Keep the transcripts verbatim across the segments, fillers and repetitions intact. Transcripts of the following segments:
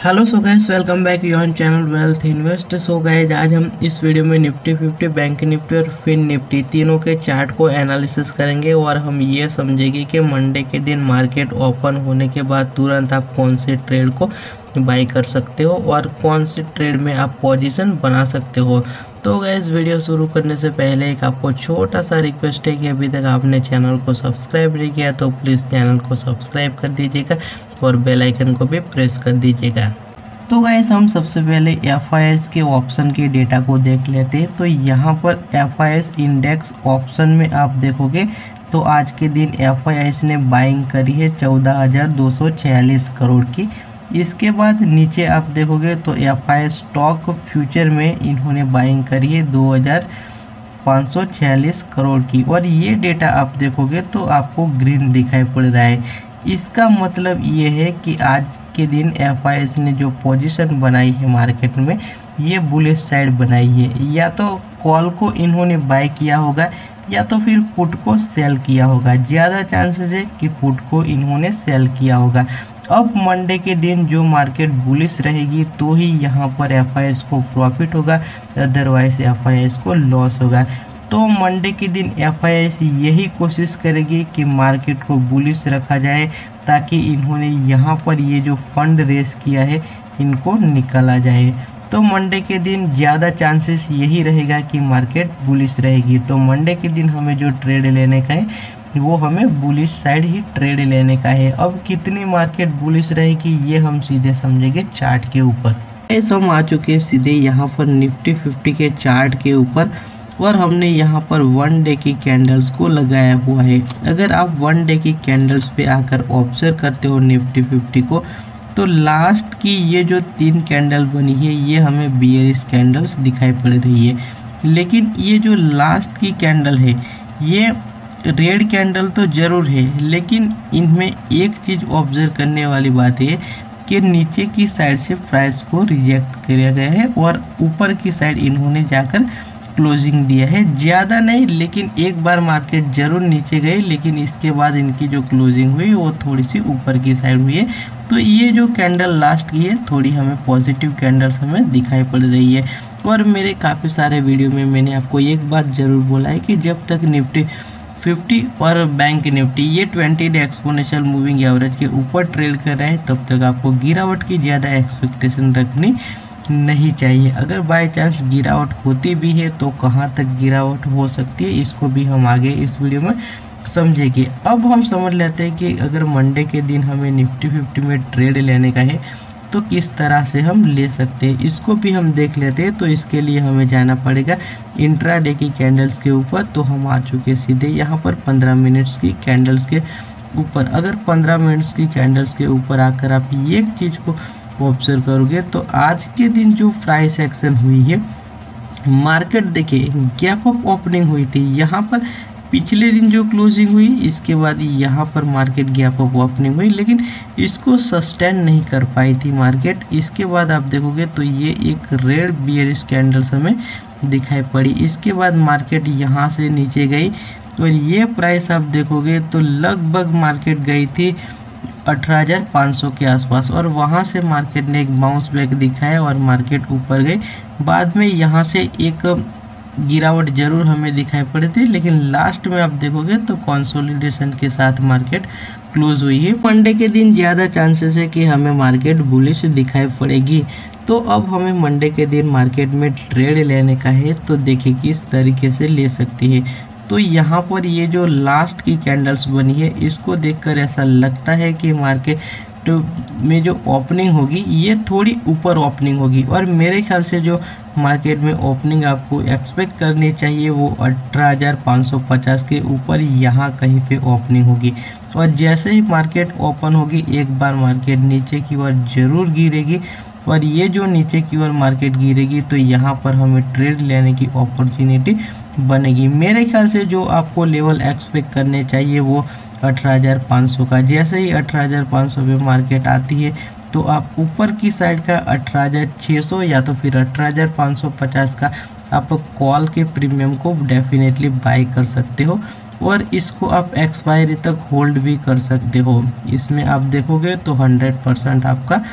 Hello so guys, welcome back your channel Wealth Invest. So guys, आज हम इस video में निफ्टी फिफ्टी, बैंक निफ्टी और Fin Nifty तीनों के चार्ट को एनालिसिस करेंगे और हम ये समझेंगे कि मंडे के दिन मार्केट ओपन होने के बाद तुरंत आप कौन से ट्रेड को बाई कर सकते हो और कौन से ट्रेड में आप पोजीशन बना सकते हो। तो गाइस, वीडियो शुरू करने से पहले एक आपको छोटा सा रिक्वेस्ट है कि अभी तक आपने चैनल को सब्सक्राइब नहीं किया तो प्लीज़ चैनल को सब्सक्राइब कर दीजिएगा और बेल आइकन को भी प्रेस कर दीजिएगा। तो गाइस, हम सबसे पहले एफ आई एस के ऑप्शन के डेटा को देख लेते हैं। तो यहाँ पर F I S index option में आप देखोगे तो आज के दिन एफ आई एस ने बाइंग करी है चौदह हज़ार दो सौ छियालीस करोड़ की। इसके बाद नीचे आप देखोगे तो F I S stock future में इन्होंने बाइंग करी है दो हज़ार पाँच सौ छियालीस करोड़ की और ये डेटा आप देखोगे तो आपको ग्रीन दिखाई पड़ रहा है। इसका मतलब ये है कि आज के दिन एफ आई एस ने जो पोजीशन बनाई है मार्केट में, ये बुलिश साइड बनाई है। या तो कॉल को इन्होंने बाय किया होगा या तो फिर पुट को सेल किया होगा। ज़्यादा चांसेस है कि पुट को इन्होंने सेल किया होगा। अब मंडे के दिन जो मार्केट बुलिश रहेगी तो ही यहाँ पर एफ आई एस को प्रॉफिट होगा, अदरवाइज एफ आई एस को लॉस होगा। तो मंडे के दिन एफ आई एस यही कोशिश करेगी कि मार्केट को बुलिश रखा जाए ताकि इन्होंने यहाँ पर ये जो फंड रेस किया है इनको निकाला जाए। तो मंडे के दिन ज़्यादा चांसेस यही रहेगा कि मार्केट बुलिश रहेगी। तो मंडे के दिन हमें जो ट्रेड लेने का है वो हमें बुलिश साइड ही ट्रेड लेने का है। अब कितनी मार्केट बुलिश रहेगी ये हम सीधे समझेंगे चार्ट के ऊपर। ऐसा हम आ चुके हैं सीधे यहाँ पर निफ्टी फिफ्टी के चार्ट के ऊपर और हमने यहाँ पर वन डे की कैंडल्स को लगाया हुआ है। अगर आप वन डे की कैंडल्स पे आकर ऑब्जर्व करते हो निफ्टी फिफ्टी को, तो लास्ट की ये जो तीन कैंडल बनी है ये हमें बियरिश कैंडल्स दिखाई पड़ रही है। लेकिन ये जो लास्ट की कैंडल है ये रेड कैंडल तो ज़रूर है, लेकिन इनमें एक चीज़ ऑब्जर्व करने वाली बात है कि नीचे की साइड से प्राइस को रिजेक्ट किया गया है और ऊपर की साइड इन्होंने जाकर क्लोजिंग दिया है। ज़्यादा नहीं, लेकिन एक बार मार्केट ज़रूर नीचे गई, लेकिन इसके बाद इनकी जो क्लोजिंग हुई वो थोड़ी सी ऊपर की साइड हुई है। तो ये जो कैंडल लास्ट की है थोड़ी हमें पॉजिटिव कैंडल्स हमें दिखाई पड़ रही है। और मेरे काफ़ी सारे वीडियो में मैंने आपको एक बात ज़रूर बोला है कि जब तक निफ्टी फिफ्टी और बैंक निफ्टी ये twenty day exponential moving average के ऊपर ट्रेड कर रहा है तब तक आपको गिरावट की ज़्यादा एक्सपेक्टेशन रखनी नहीं चाहिए। अगर बाय चांस गिरावट होती भी है तो कहां तक गिरावट हो सकती है इसको भी हम आगे इस वीडियो में समझेंगे। अब हम समझ लेते हैं कि अगर मंडे के दिन हमें निफ्टी फिफ्टी में ट्रेड लेने का है तो किस तरह से हम ले सकते हैं, इसको भी हम देख लेते हैं। तो इसके लिए हमें जाना पड़ेगा इंट्राडे की कैंडल्स के ऊपर। तो हम आ चुके सीधे यहाँ पर पंद्रह मिनट्स की कैंडल्स के ऊपर। अगर पंद्रह मिनट्स की कैंडल्स के ऊपर आकर आप ये चीज़ को ऑब्जर्व करोगे तो आज के दिन जो प्राइस एक्शन हुई है, मार्केट देखिए गैप अप ओपनिंग हुई थी यहाँ पर। पिछले दिन जो क्लोजिंग हुई इसके बाद यहाँ पर मार्केट गैप अप ओपनिंग हुई, लेकिन इसको सस्टेन नहीं कर पाई थी मार्केट। इसके बाद आप देखोगे तो ये एक रेड बियरिश कैंडल्स हमें दिखाई पड़ी। इसके बाद मार्केट यहाँ से नीचे गई और ये प्राइस आप देखोगे तो लगभग मार्केट गई थी अठारह हज़ार पाँच सौ के आसपास और वहाँ से मार्केट ने एक बाउंस बैक दिखाया और मार्केट ऊपर गई। बाद में यहाँ से एक गिरावट जरूर हमें दिखाई पड़ी थी, लेकिन लास्ट में आप देखोगे तो कंसोलिडेशन के साथ मार्केट क्लोज हुई है। मंडे के दिन ज़्यादा चांसेस है कि हमें मार्केट बुलिश दिखाई पड़ेगी। तो अब हमें मंडे के दिन मार्केट में ट्रेड लेने का है, तो देखिए किस तरीके से ले सकती है। तो यहाँ पर ये जो लास्ट की कैंडल्स बनी है इसको देखकर ऐसा लगता है कि मार्केट में जो ओपनिंग होगी ये थोड़ी ऊपर ओपनिंग होगी और मेरे ख्याल से जो मार्केट में ओपनिंग आपको एक्सपेक्ट करनी चाहिए वो अठारह हज़ार पाँच सौ पचास के ऊपर यहाँ कहीं पे ओपनिंग होगी। और जैसे ही मार्केट ओपन होगी एक बार मार्केट नीचे की ओर ज़रूर गिरेगी और ये जो नीचे की ओर मार्केट गिरेगी तो यहाँ पर हमें ट्रेड लेने की अपॉर्चुनिटी बनेगी। मेरे ख्याल से जो आपको लेवल एक्सपेक्ट करने चाहिए वो अठारह हज़ार पाँच सौ का। जैसे ही अठारह हज़ार पाँच सौ पे मार्केट आती है तो आप ऊपर की साइड का अठारह हज़ार छः सौ या तो फिर अठारह हज़ार पाँच सौ पचास का आप कॉल के प्रीमियम को डेफिनेटली बाई कर सकते हो और इसको आप एक्सपायरी तक होल्ड भी कर सकते हो। इसमें आप देखोगे तो हंड्रेड परसेंट आपका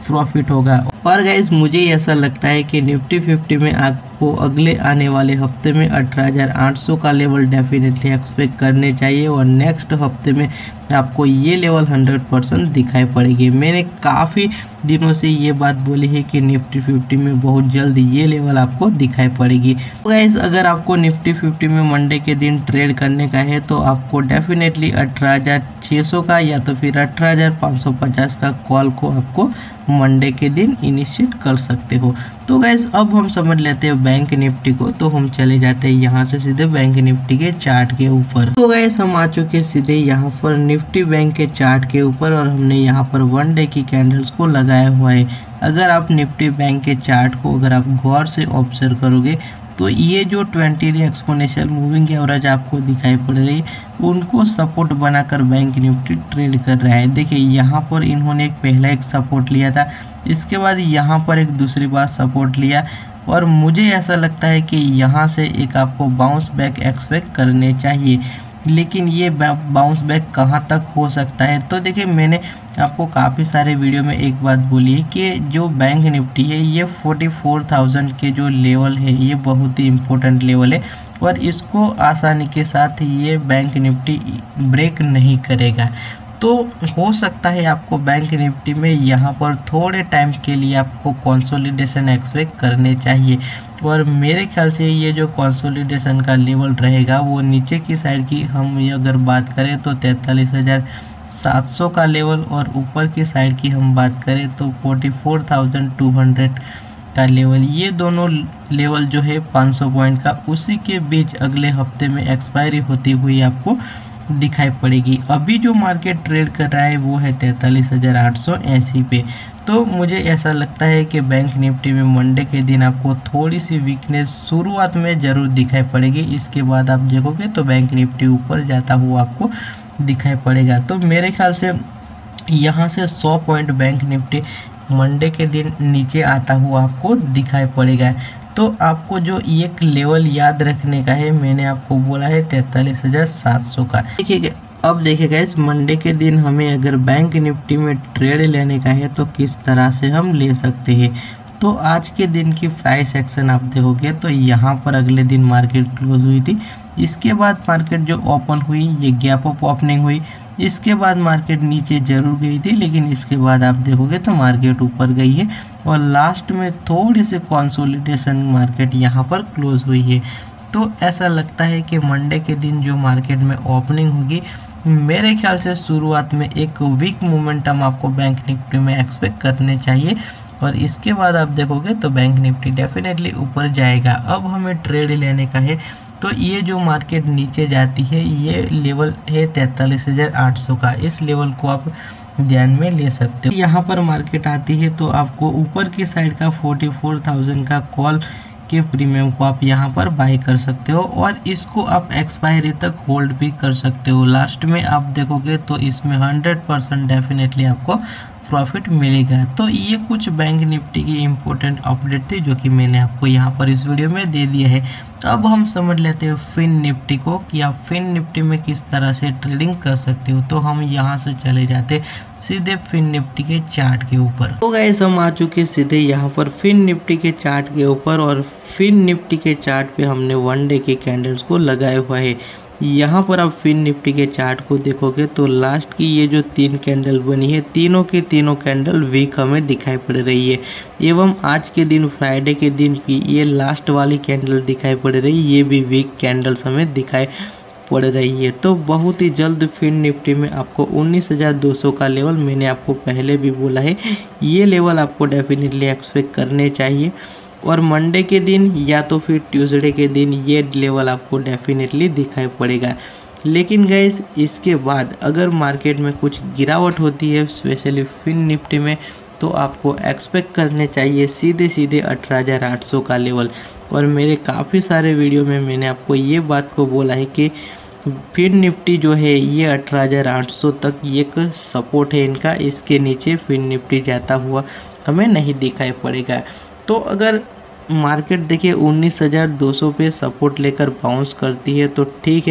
प्रॉफिट होगा। और गाइस मुझे ऐसा लगता है कि निफ्टी फिफ्टी में आपको अगले आने वाले हफ्ते में अठारह हज़ार आठ सौ का लेवल डेफिनेटली एक्सपेक्ट करने चाहिए और नेक्स्ट हफ्ते में आपको ये लेवल हंड्रेड परसेंट दिखाई पड़ेगी। मैंने काफ़ी दिनों से ये बात बोली है कि निफ्टी फिफ्टी में बहुत जल्द ये लेवल आपको दिखाई पड़ेगी। तो गाइस अगर आपको निफ्टी फिफ्टी में मंडे के दिन ट्रेड करने का है तो आपको डेफिनेटली अठारह हज़ार छः सौ का या तो फिर अठारह हज़ार पाँच सौ पचास का कॉल को आपको मंडे के दिन इनिशिएट कर सकते हो। तो गाइस अब हम समझ लेते हैं बैंक निफ्टी को। तो हम चले जाते हैं यहाँ से सीधे बैंक निफ्टी के चार्ट के ऊपर। तो गाइस हम आ चुके सीधे यहाँ पर निफ्टी बैंक के चार्ट के ऊपर और हमने यहाँ पर वन डे की कैंडल्स को लगाया हुआ है। अगर आप निफ्टी बैंक के चार्ट को अगर आप गौर से ऑब्जर्व करोगे तो ये जो twenty day exponential moving average आपको दिखाई पड़ रही है उनको सपोर्ट बनाकर बैंक निफ्टी ट्रेड कर रहा है। देखिए यहाँ पर इन्होंने एक पहला एक सपोर्ट लिया था, इसके बाद यहाँ पर एक दूसरी बार सपोर्ट लिया और मुझे ऐसा लगता है कि यहाँ से एक आपको बाउंस बैक एक्सपेक्ट करने चाहिए। लेकिन ये बाउंस बैक कहाँ तक हो सकता है, तो देखिए मैंने आपको काफ़ी सारे वीडियो में एक बात बोली है कि जो बैंक निफ्टी है ये चौवालीस हज़ार के जो लेवल है ये बहुत ही इम्पोर्टेंट लेवल है और इसको आसानी के साथ ये बैंक निफ्टी ब्रेक नहीं करेगा। तो हो सकता है आपको बैंक निफ्टी में यहाँ पर थोड़े टाइम के लिए आपको कंसोलिडेशन एक्सपेक्ट करने चाहिए और मेरे ख्याल से ये जो कंसोलिडेशन का लेवल रहेगा वो नीचे की साइड की हम ये अगर बात करें तो तैंतालीस हज़ार सात सौ का लेवल और ऊपर की साइड की हम बात करें तो चौवालीस हज़ार दो सौ का लेवल, ये दोनों लेवल जो है पाँच सौ पॉइंट का उसी के बीच अगले हफ्ते में एक्सपायरी होती हुई आपको दिखाई पड़ेगी। अभी जो मार्केट ट्रेड कर रहा है वो है तैंतालीस हज़ार आठ सौ अस्सी पे। तो मुझे ऐसा लगता है कि बैंक निफ्टी में मंडे के दिन आपको थोड़ी सी वीकनेस शुरुआत में ज़रूर दिखाई पड़ेगी, इसके बाद आप देखोगे तो बैंक निफ्टी ऊपर जाता हुआ आपको दिखाई पड़ेगा। तो मेरे ख्याल से यहाँ से सौ पॉइंट बैंक निफ्टी मंडे के दिन नीचे आता हुआ आपको दिखाई पड़ेगा। तो आपको जो एक लेवल याद रखने का है मैंने आपको बोला है तैंतालीस हज़ार सात सौ का। देखिए अब देखिएगा इस मंडे के दिन हमें अगर बैंक निफ्टी में ट्रेड लेने का है तो किस तरह से हम ले सकते हैं। तो आज के दिन की प्राइस एक्शन आप देखोगे तो यहाँ पर अगले दिन मार्केट क्लोज हुई थी, इसके बाद मार्केट जो ओपन हुई ये गैप अप ओपनिंग हुई, इसके बाद मार्केट नीचे जरूर गई थी लेकिन इसके बाद आप देखोगे तो मार्केट ऊपर गई है और लास्ट में थोड़ी सी कंसोलिडेशन मार्केट यहाँ पर क्लोज हुई है। तो ऐसा लगता है कि मंडे के दिन जो मार्केट में ओपनिंग होगी मेरे ख्याल से शुरुआत में एक वीक मोमेंटम आपको बैंक निफ्टी में एक्सपेक्ट करने चाहिए और इसके बाद आप देखोगे तो बैंक निफ्टी डेफिनेटली ऊपर जाएगा। अब हमें ट्रेड लेने का है तो ये जो मार्केट नीचे जाती है ये लेवल है तैंतालीस हज़ार आठ सौ का, इस लेवल को आप ध्यान में ले सकते हो। यहाँ पर मार्केट आती है तो आपको ऊपर की साइड का चौवालीस हज़ार का कॉल के प्रीमियम को आप यहाँ पर बाय कर सकते हो और इसको आप एक्सपायरी तक होल्ड भी कर सकते हो। लास्ट में आप देखोगे तो इसमें हंड्रेड परसेंट डेफिनेटली आपको प्रॉफिट मिलेगा। तो ये कुछ बैंक निफ्टी की इम्पोर्टेंट अपडेट थी जो कि मैंने आपको यहाँ पर इस वीडियो में दे दिया है। अब हम समझ लेते हैं फिन निफ्टी को कि आप फिन निफ्टी में किस तरह से ट्रेडिंग कर सकते हो। तो हम यहाँ से चले जाते सीधे फिन निफ्टी के चार्ट के ऊपर। तो गाइस हम आ चुके सीधे यहाँ पर फिन निफ्टी के चार्ट के ऊपर और फिन निफ्टी के चार्ट पे हमने वन डे के कैंडल्स को लगाया हुआ है। यहाँ पर आप फिन निफ्टी के चार्ट को देखोगे तो लास्ट की ये जो तीन कैंडल बनी है तीनों की तीनों कैंडल वीक हमें दिखाई पड़ रही है एवं आज के दिन फ्राइडे के दिन की ये लास्ट वाली कैंडल दिखाई पड़ रही है, ये भी वीक कैंडल्स हमें दिखाई पड़ रही है। तो बहुत ही जल्द फिन निफ्टी में आपको उन्नीस हज़ार दो सौ का लेवल, मैंने आपको पहले भी बोला है, ये लेवल आपको डेफिनेटली एक्सपेक्ट करने चाहिए और मंडे के दिन या तो फिर ट्यूसडे के दिन ये लेवल आपको डेफिनेटली दिखाई पड़ेगा। लेकिन गाइस इसके बाद अगर मार्केट में कुछ गिरावट होती है स्पेशली फिन निफ्टी में तो आपको एक्सपेक्ट करने चाहिए सीधे सीधे अठारह हज़ार आठ सौ का लेवल। और मेरे काफ़ी सारे वीडियो में मैंने आपको ये बात को बोला है कि फिन निफ्टी जो है ये अठारह हज़ार आठ सौ तक एक सपोर्ट है इनका, इसके नीचे फिन निफ्टी जाता हुआ हमें नहीं दिखाई पड़ेगा। तो अगर मार्केट देखिए उन्नीस हज़ार दो सौ पे सपोर्ट लेकर बाउंस करती है तो ठीक है,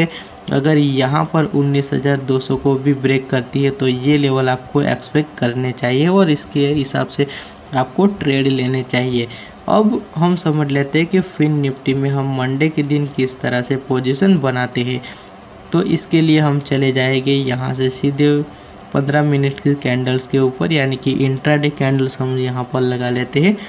अगर यहाँ पर उन्नीस हज़ार दो सौ को भी ब्रेक करती है तो ये लेवल आपको एक्सपेक्ट करने चाहिए और इसके हिसाब से आपको ट्रेड लेने चाहिए। अब हम समझ लेते हैं कि फिन निफ्टी में हम मंडे के दिन किस तरह से पोजीशन बनाते हैं। तो इसके लिए हम चले जाएंगे यहाँ से सीधे पंद्रह मिनट की कैंडल्स के ऊपर, यानी कि इंट्राडे कैंडल्स हम यहाँ पर लगा लेते हैं।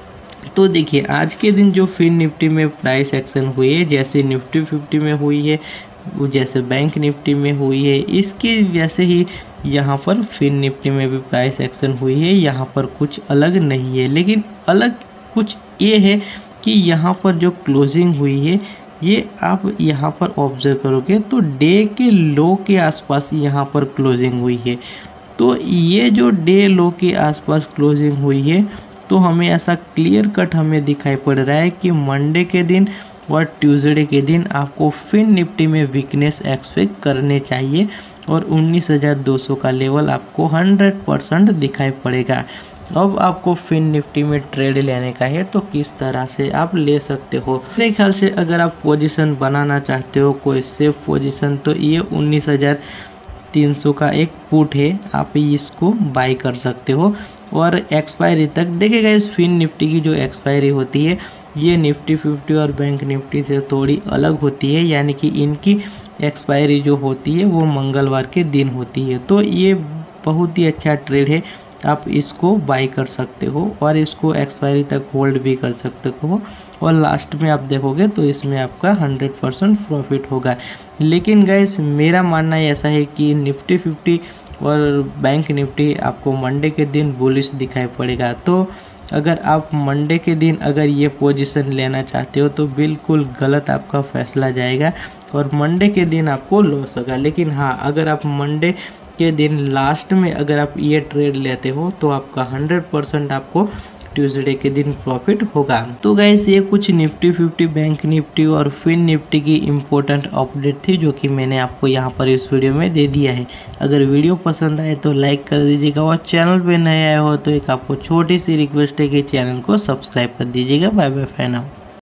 तो देखिए आज के दिन जो फिन निफ्टी में प्राइस एक्शन हुई है, जैसे निफ्टी फिफ्टी में हुई है, वो जैसे बैंक निफ्टी में हुई है, इसके वैसे ही यहाँ पर फिन निफ्टी में भी प्राइस एक्शन हुई है। यहाँ पर कुछ अलग नहीं है, लेकिन अलग कुछ ये है कि यहाँ पर जो क्लोजिंग हुई है ये आप यहाँ पर ऑब्जर्व करोगे तो डे के लो के आसपास यहाँ पर क्लोजिंग हुई है। तो ये जो डे लो के आसपास क्लोजिंग हुई है तो हमें ऐसा क्लियर कट हमें दिखाई पड़ रहा है कि मंडे के दिन और ट्यूसडे के दिन आपको फिन निफ्टी में वीकनेस एक्सपेक्ट करने चाहिए और उन्नीस हज़ार दो सौ का लेवल आपको हंड्रेड परसेंट दिखाई पड़ेगा। अब आपको फिन निफ्टी में ट्रेड लेने का है तो किस तरह से आप ले सकते हो। मेरे ख्याल से अगर आप पोजीशन बनाना चाहते हो कोई सेफ पोजीशन, तो ये उन्नीस हज़ार तीन सौ का एक पुट है, आप इसको बाई कर सकते हो और एक्सपायरी तक देखेगा। इस फिन निफ्टी की जो एक्सपायरी होती है ये निफ्टी फिफ्टी और बैंक निफ्टी से थोड़ी अलग होती है, यानी कि इनकी एक्सपायरी जो होती है वो मंगलवार के दिन होती है। तो ये बहुत ही अच्छा ट्रेड है, आप इसको बाई कर सकते हो और इसको एक्सपायरी तक होल्ड भी कर सकते हो और लास्ट में आप देखोगे तो इसमें आपका हंड्रेड परसेंट प्रॉफिट होगा। लेकिन गाइस मेरा मानना ऐसा है कि निफ्टी फिफ्टी और बैंक निफ्टी आपको मंडे के दिन बुलिश दिखाई पड़ेगा। तो अगर आप मंडे के दिन अगर ये पोजीशन लेना चाहते हो तो बिल्कुल गलत आपका फैसला जाएगा और मंडे के दिन आपको लॉस होगा। लेकिन हाँ, अगर आप मंडे के दिन लास्ट में अगर आप ये ट्रेड लेते हो तो आपका हंड्रेड परसेंट आपको ट्यूसडे के दिन प्रॉफिट होगा। तो गाइस ये कुछ निफ्टी फिफ्टी, बैंक निफ्टी और फिन निफ्टी की इम्पोर्टेंट अपडेट थी जो कि मैंने आपको यहाँ पर इस वीडियो में दे दिया है। अगर वीडियो पसंद आए तो लाइक कर दीजिएगा और चैनल पे नए आए हो तो एक आपको छोटी सी रिक्वेस्ट है कि चैनल को सब्सक्राइब कर दीजिएगा। Bye bye, fan out.